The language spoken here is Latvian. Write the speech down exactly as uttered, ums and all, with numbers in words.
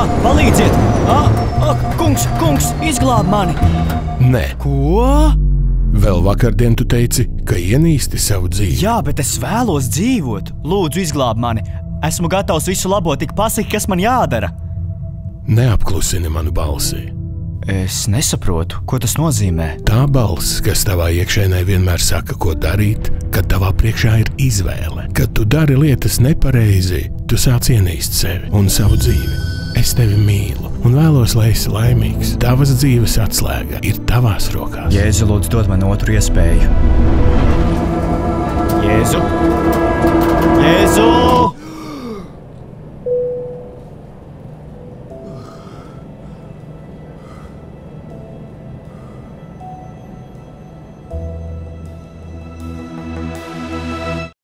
Ā, palīdziet! Ā, ā, kungs, kungs, izglāb mani! Nē. Ko? Vēl vakardien tu teici, ka ienīsti savu dzīvi. Jā, bet es vēlos dzīvot. Lūdzu, izglāb mani. Esmu gatavs visu labo, tik pasaki, kas man jādara. Neapklusini manu balsi. Es nesaprotu, ko tas nozīmē. Tā balss, kas tavā iekšēnē vienmēr saka, ko darīt, kad tavā priekšā ir izvēle. Kad tu dari lietas nepareizi, tu sāc ienīst sevi un savu dzīvi. Es tevi mīlu un vēlos, lai esi laimīgs. Tavas dzīves atslēga ir tavās rokās. Jēzu, lūdzu, dod man otru iespēju. Jēzu! Jēzu!